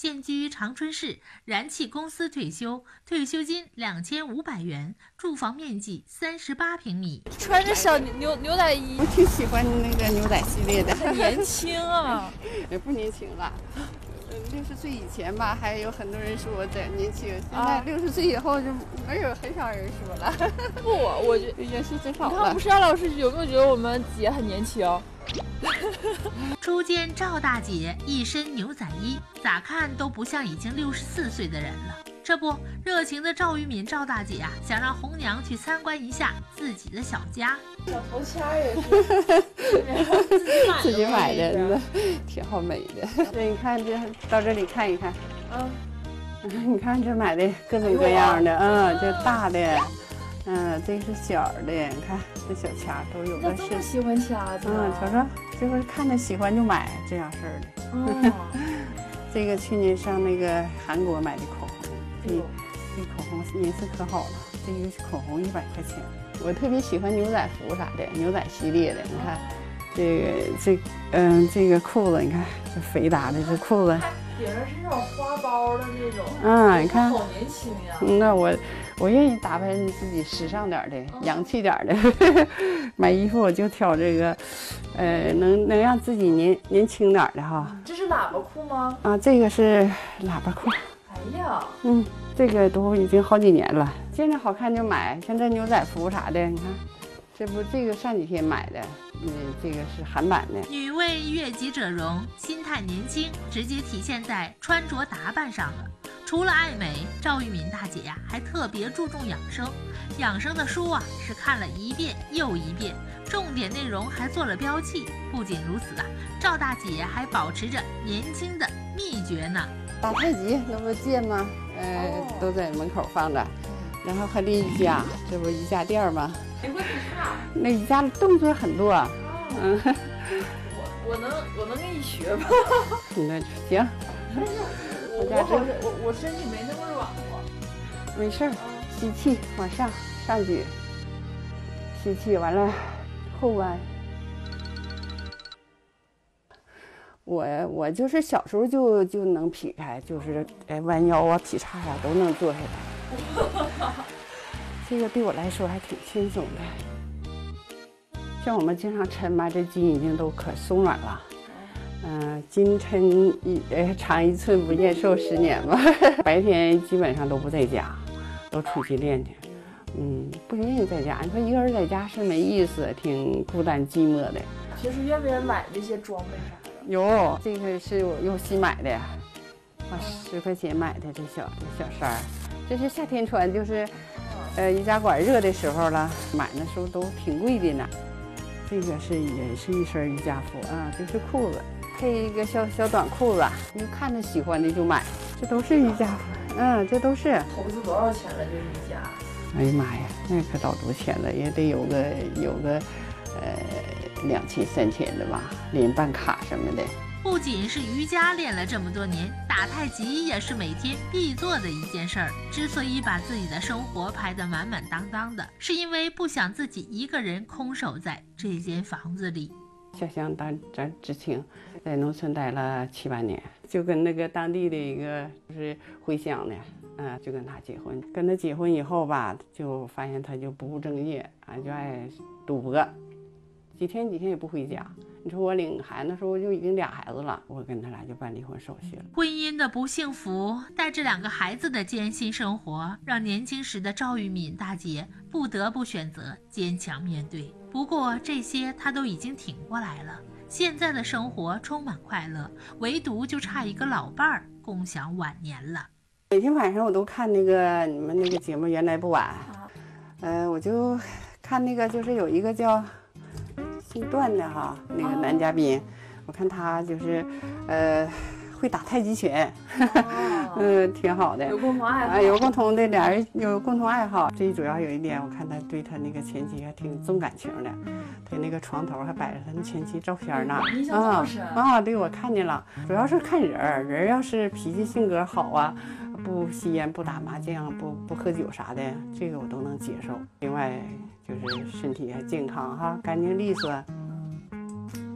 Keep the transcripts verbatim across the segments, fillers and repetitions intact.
现居长春市，燃气公司退休，退休金两千五百元，住房面积三十八平米。 穿着小牛牛仔衣， 我挺喜欢那个牛仔系列的。 很年轻啊， 也不年轻了。六十岁以前吧，还有很多人说我在年轻，现在六十岁以后就没有很少人说了。 不，我觉得也是真少了。 你看，不是老师有没有觉得我们姐很年轻？ 初见赵大姐一身牛仔衣，咋看都不像已经六十四岁的人了。这不，热情的赵玉敏赵大姐啊，想让红娘去参观一下自己的小家。 小头签也是自己买的，真的挺好美的。对，你看这到这里看一看，嗯，你看这买的各种各样的，嗯，这大的，嗯，这是小的，你看这小卡都有的是。 喜欢卡子。 嗯，瞅瞅，这回看着喜欢就买这样式儿的。哦。这个去年上那个韩国买的口红，这这口红颜色可好了，这个口红一百块钱。我特别喜欢牛仔服啥的，牛仔系列的。你看，这个这嗯，这个裤子，你看这肥大的这裤子， 顶上是那种花包的那种。 嗯，你看， 好年轻呀。 那我我愿意打扮自己时尚点的、嗯、洋气点的。买衣服我就挑这个，呃，能能让自己年年轻点的哈。 这是喇叭裤吗？ 啊，这个是喇叭裤。 哎呀， 嗯。这个都已经好几年了，现在好看就买，像这牛仔服啥的，你看，这不这个上几天买的，嗯，这个是韩版的。 女为悦己者容，心态年轻，直接体现在穿着打扮上了。除了爱美，赵玉敏大姐呀、啊，还特别注重养生。养生的书啊，是看了一遍又一遍，重点内容还做了标记。不仅如此啊，赵大姐还保持着年轻的秘诀呢。 打太极，那不剑吗？呃，哦、都在门口放着，然后还练瑜伽，这不瑜伽垫吗？ 你会劈叉？ 那瑜伽动作很多。哦、嗯， 我我能我能跟你学吗？ 那行。 但是我我好像我我身体没那么软和。 没事儿，吸气往上上举，吸气完了后弯。我我就是小时候就就能劈开，就是哎弯腰啊、劈叉啊都能做下来。这个对我来说还挺轻松的。像我们经常抻吧，这筋已经都可松软了。嗯、呃，筋抻一呃长一寸不见瘦十年吧。白天基本上都不在家，都出去练去。嗯，不愿意在家。你说一个人在家是没意思，挺孤单寂寞的。 平时愿不愿意买这些装备啥？ 有，这个是我又新买的，花十块钱买的这小这小衫儿，这是夏天穿，就是，呃，瑜伽馆热的时候了，买的时候都挺贵的呢。这个是也是一身瑜伽服啊，这是裤子，配一个小小短裤子，你看着喜欢的就买，这都是瑜伽服，嗯，这都是。 投资多少钱了？这瑜伽？ 哎呀妈呀，那可老多钱了，也得有个有个，呃。两千三千的吧，连办卡什么的。 不仅是瑜伽练了这么多年，打太极也是每天必做的一件事儿。之所以把自己的生活排得满满当当的，是因为不想自己一个人空守在这间房子里。 家乡当咱知青，在农村待了七八年，就跟那个当地的一个就是回乡的，嗯，就跟他结婚。跟他结婚以后吧，就发现他就不务正业啊，就爱赌博。几天几天也不回家。你说我领孩子的时候我就已经俩孩子了，我跟他俩就办离婚手续了。 婚姻的不幸福，带着两个孩子的艰辛生活，让年轻时的赵玉敏大姐不得不选择坚强面对。不过这些她都已经挺过来了，现在的生活充满快乐，唯独就差一个老伴儿共享晚年了。 每天晚上我都看那个你们那个节目《原来不晚》，呃，我就看那个就是有一个叫姓段的哈，那个男嘉宾，我看他就是呃会打太极拳，哦、嗯，挺好的， 有共同爱好， 啊，有共同的，俩人有共同爱好。最主要有一点，我看他对他那个前妻还挺重感情的，他那个床头还摆着他那前妻照片呢。啊啊，对，我看见了。主要是看人儿，人要是脾气性格好啊，不吸烟、不打麻将、不不喝酒啥的，这个我都能接受。另外就是身体还健康哈，干净利索。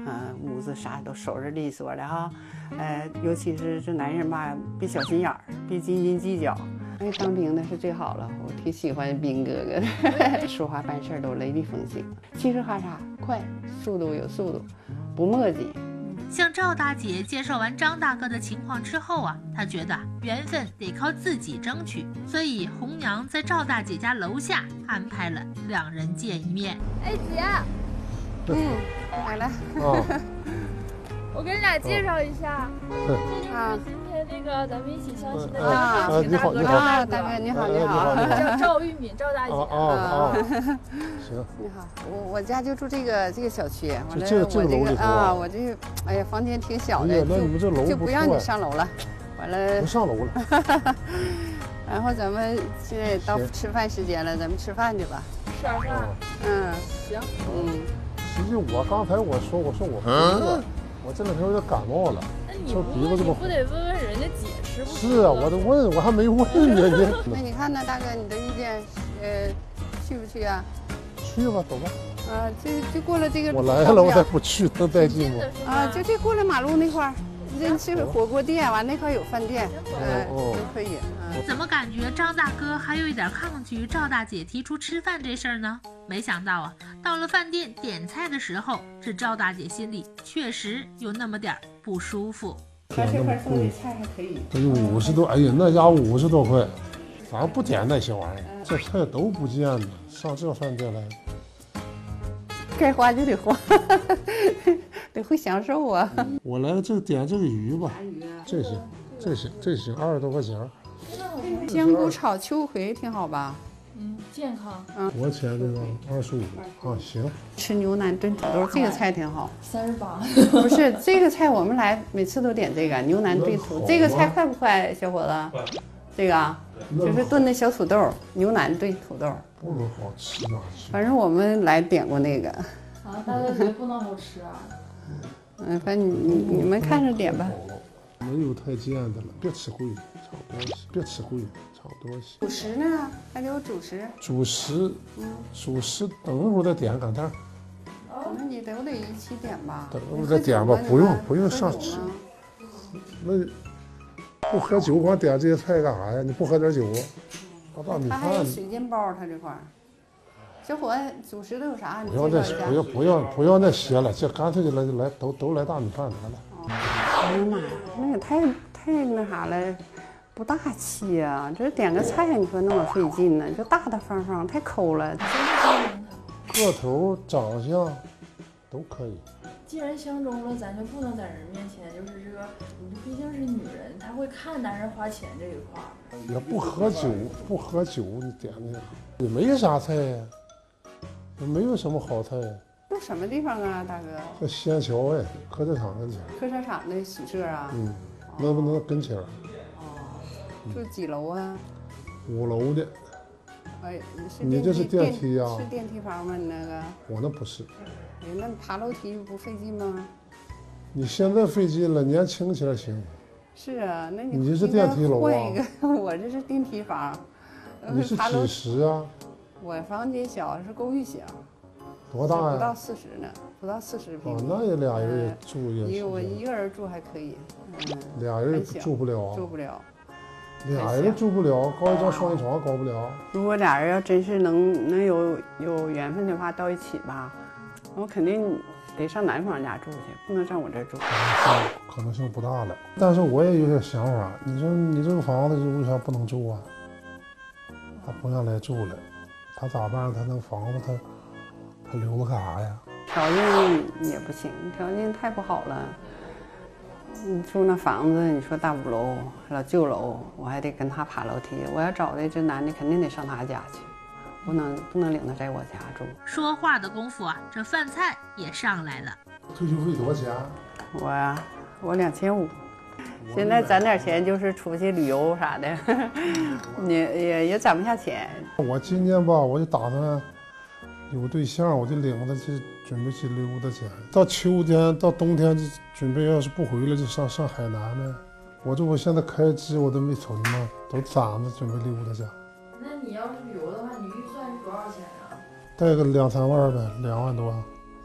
嗯，屋子啥都收拾利索的哈。呃，尤其是这男人吧，别小心眼儿，别斤斤计较。那当兵的是最好了，我挺喜欢兵哥哥的，说话办事都雷厉风行，嘁哧哈嚓，快，速度有速度，不磨叽。 像赵大姐介绍完张大哥的情况之后啊，她觉得缘分得靠自己争取，所以红娘在赵大姐家楼下安排了两人见一面。 哎姐， 嗯，来了。 哦， 我给你俩介绍一下，这就是今天那个咱们一起相亲的啊， 张大哥，张啊， 大大哥你好，你好， 叫赵玉敏，赵大姐。 哦哦，行。 你好，我我家就住这个这个小区，完了这我这个啊， 啊，我这个哎呀，房间挺小的， 那你们这楼就不让你上楼了，完了不上楼了。 然后咱们现在到吃饭时间了，咱们吃饭去吧。 吃点饭。 嗯， 行。 嗯。 实际我刚才我说我说我不饿，我这两天有点感冒了。 那你不你不得问问人家姐吃不吃？ 是啊，我都问，我还没问呢。 那你看呢，大哥，你的意见，呃，去不去啊？ 去吧，走吧。 啊，就就过了这个。 我来了，我再不去能带劲吗？ 啊，就这过了马路那块儿，这是火锅店，完那块有饭店，呃，都可以。 怎么感觉张大哥还有一点抗拒赵大姐提出吃饭这事儿呢？没想到啊，到了饭店点菜的时候，这赵大姐心里确实有那么点不舒服。 他这块送的菜还可以。 这有五十多，哎呀，那家五十多块，咱不点那些玩意儿，这菜都不见呢。上这饭店来， 该花就得花，得会享受啊。 我来这点这个鱼吧，这行，这行，这行，二十多块钱。 香菇炒秋葵挺好吧？ 嗯，健康。 嗯， 多少钱这个？二十五啊，行。 吃牛腩炖土豆，这个菜挺好。 三十八。 不是这个菜，我们来每次都点这个牛腩炖土豆。这个菜快不快，小伙子？这个啊，就是炖的小土豆，牛腩炖土豆。 不能好吃哪去？ 反正我们来点过那个。 啊，大哥觉得不能好吃啊？ 嗯，反正你你你们看着点吧。 没有太贱的了，别吃贵的，差不多些，别吃贵的，差不多些。 主食呢？还得有主食。 主食，嗯，主食等一会儿再点，赶趟。 那你都得一起点吧。 等一会儿再点吧，不用不用上吃。那不喝酒光点这些菜干啥呀？你不喝点酒？把大米饭。 他还有水煎包，他这块儿。小伙子，主食都有啥？ 不要那不要不要不要那些了，这干脆就来来都都来大米饭得了。 哎呀妈呀，那也太太那啥了，不大气呀！这点个菜，你说那么费劲呢？就大大方方，太抠了。 个头、长相都可以。 既然相中了，咱就不能在人面前就是这个，你毕竟是女人，她会看男人花钱这一块儿。 也不喝酒，不喝酒，你点那个也没啥菜呀，也没有什么好菜呀。 这什么地方啊，大哥？ 这仙桥哎，客车厂跟前。 客车厂的宿舍啊？ 嗯，那不能跟前。哦。 住几楼啊？ 五楼的。 哎，是你这是电梯呀？ 是电梯房吗？你那个？ 我那不是。 哎，那爬楼梯不费劲吗？ 你现在费劲了，年轻起来行。 是啊，那你你这是电梯楼啊？ 换一个，我这是电梯房。 你是几室啊？ 我房间小，是公寓小。 多大呀？ 不到四十呢，不到四十平。 哦，那也俩人也住也。 一个我一个人住还可以。 嗯。俩人住不了。 住不了。 俩人住不了，高一张双人床高不了。 如果俩人要真是能能有有缘分的话，到一起吧，我肯定得上男方家住去，不能上我这儿住。 可能性不大了，但是我也有点想法。你说你这个房子为啥不能住啊？他不让来住了，他咋办？他那个房子他他留着干啥呀？ 条件也不行，条件太不好了。你住那房子，你说大五楼、老旧楼，我还得跟他爬楼梯。我要找的这男的，肯定得上他家去，不能不能领他在我家住。 说话的功夫啊，这饭菜也上来了。 退休费多少钱？ 我呀，我两千五。现在攒点钱，就是出去旅游啥的，也也也攒不下钱。 我今年吧，我就打算有对象，我就领着去准备去溜达去。到秋天到冬天就准备，要是不回来就上上海南呗。我这我现在开支我都没存呢，都攒着准备溜达去。 那你要是旅游的话，你预算是多少钱啊？ 带个两三万呗，两万多。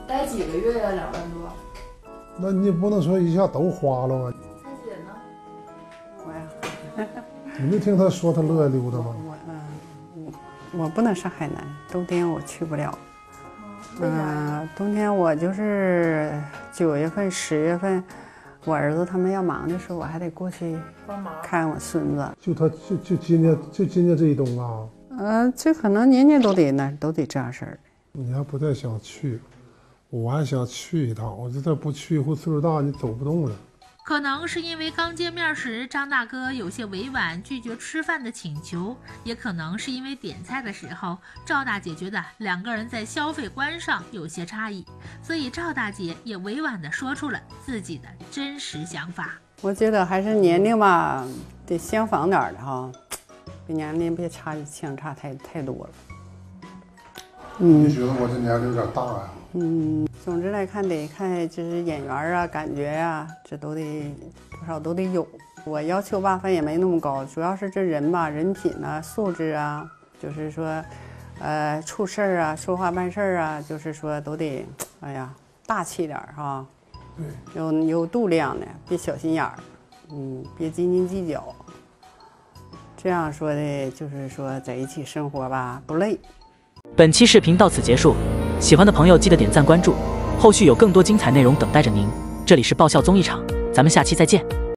待几个月呀？两万多。 那你不能说一下都花了啊。 三姐呢？ 我呀， 你没听他说他乐意溜达吗？ 我嗯，我我不能上海南，冬天我去不了。 为啥呀？ 嗯，冬天我就是九月份、十月份，我儿子他们要忙的时候，我还得过去帮忙看我孙子。 就他就就今年就今年这一冬啊。 呃，这可能年年都得那都得这样式儿。 你还不太想去，我还想去一趟。我这再不去，以后岁数大，你走不动了。 可能是因为刚见面时张大哥有些委婉拒绝吃饭的请求，也可能是因为点菜的时候赵大姐觉得两个人在消费观上有些差异，所以赵大姐也委婉地说出了自己的真实想法。 我觉得还是年龄吧得相仿点儿的哈，比年龄别差相差太太多了。嗯， 你觉得我这年龄有点大呀？ 嗯，总之来看得看就是眼缘啊、感觉呀、啊，这都得多少都得有。我要求吧，反正也没那么高，主要是这人吧，人品啊、素质啊，就是说，呃，处事儿啊、说话办事儿啊，就是说都得，哎呀，大气点儿哈， 对， 有有度量的，别小心眼儿，嗯，别斤斤计较。这样说的，就是说在一起生活吧，不累。 本期视频到此结束，喜欢的朋友记得点赞关注，后续有更多精彩内容等待着您。这里是爆笑综艺场，咱们下期再见。